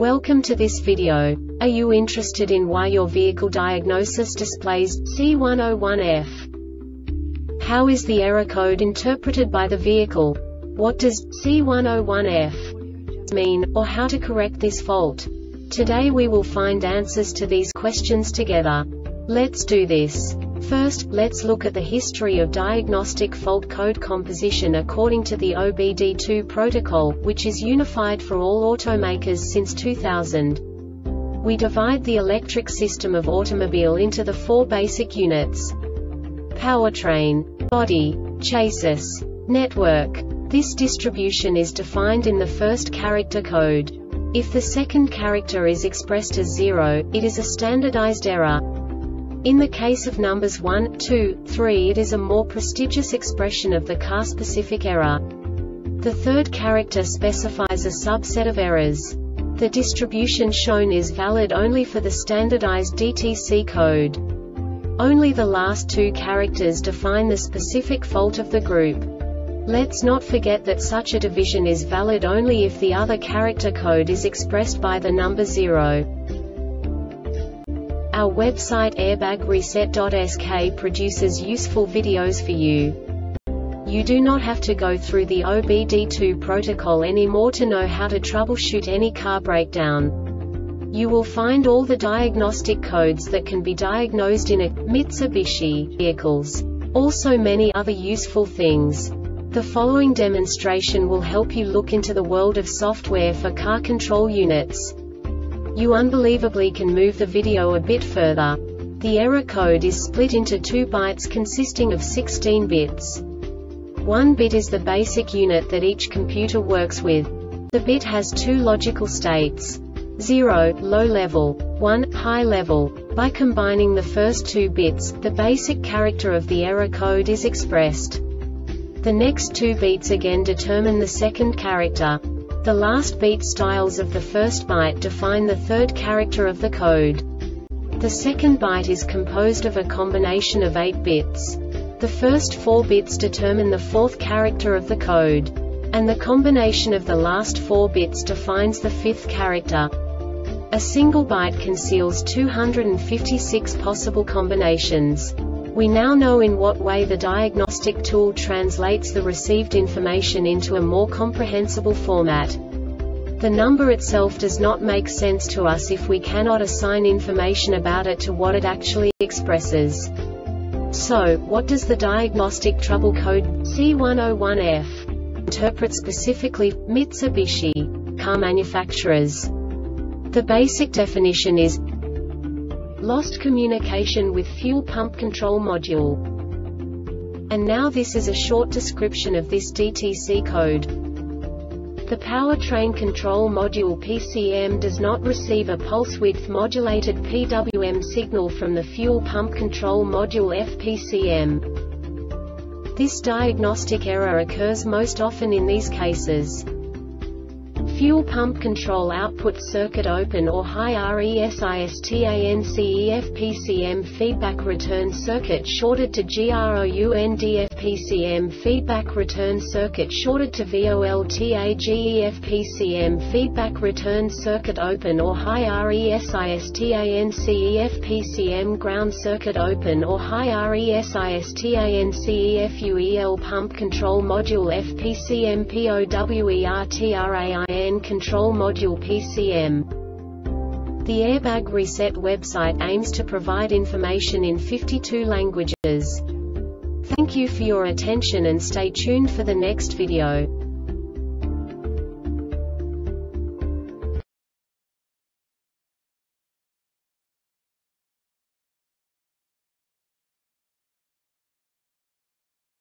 Welcome to this video. Are you interested in why your vehicle diagnosis displays C101F? How is the error code interpreted by the vehicle? What does C101F mean, or how to correct this fault? Today we will find answers to these questions together. Let's do this. First, let's look at the history of diagnostic fault code composition according to the OBD2 protocol, which is unified for all automakers since 2000. We divide the electric system of automobile into the four basic units: powertrain, body, chassis, network. This distribution is defined in the first character code. If the second character is expressed as 0, it is a standardized error. In the case of numbers 1, 2, 3, it is a more prestigious expression of the car-specific error. The third character specifies a subset of errors. The distribution shown is valid only for the standardized DTC code. Only the last two characters define the specific fault of the group. Let's not forget that such a division is valid only if the other character code is expressed by the number 0. Our website airbagreset.sk produces useful videos for you. You do not have to go through the OBD2 protocol anymore to know how to troubleshoot any car breakdown. You will find all the diagnostic codes that can be diagnosed in a Mitsubishi vehicles. Also many other useful things. The following demonstration will help you look into the world of software for car control units. You unbelievably can move the video a bit further. The error code is split into 2 bytes consisting of 16 bits. 1 bit is the basic unit that each computer works with. The bit has 2 logical states: 0, low level, 1, high level. By combining the first 2 bits, the basic character of the error code is expressed. The next 2 beats again determine the second character. The last beat styles of the first byte define the third character of the code. The second byte is composed of a combination of 8 bits. The first 4 bits determine the fourth character of the code. And the combination of the last 4 bits defines the fifth character. A single byte conceals 256 possible combinations. We now know in what way the diagnostic tool translates the received information into a more comprehensible format. The number itself does not make sense to us if we cannot assign information about it to what it actually expresses. So, what does the diagnostic trouble code C101F interpret specifically for Mitsubishi car manufacturers? The basic definition is lost communication with fuel pump control module. And now this is a short description of this DTC code. The powertrain control module PCM does not receive a pulse width modulated PWM signal from the fuel pump control module FPCM. This diagnostic error occurs most often in these cases: fuel pump control output circuit open or high RESISTANCE-FPCM feedback return circuit shorted to GROUND-FPCM feedback return circuit shorted to VOLTAGE-FPCM feedback return circuit open or high RESISTANCE-FPCM ground circuit open or high RESISTANCE-FUEL pump control module FPCM POWERTRAIN control module PCM. The Airbag Reset website aims to provide information in 52 languages. Thank you for your attention and stay tuned for the next video.